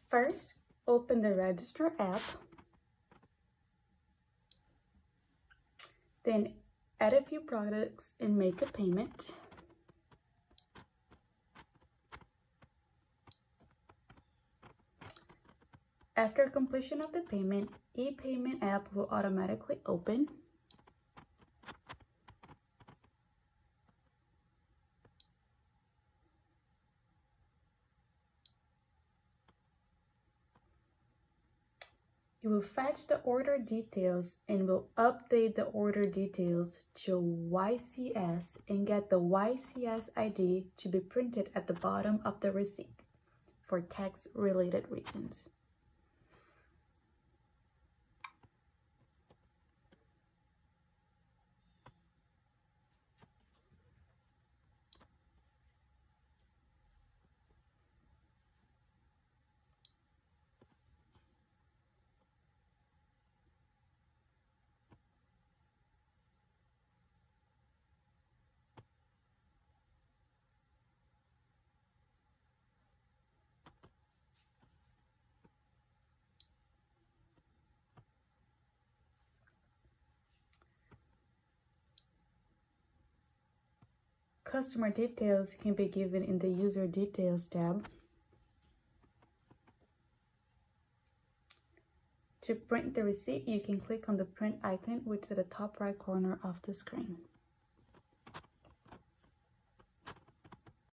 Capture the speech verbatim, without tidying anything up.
First, open the Register app. Then add a few products and make a payment. After completion of the payment, e-payment app will automatically open. It will fetch the order details and will update the order details to Y C S and get the Y C S I D to be printed at the bottom of the receipt for tax-related reasons. Customer details can be given in the User Details tab. To print the receipt, you can click on the print icon, which is at the top right corner of the screen.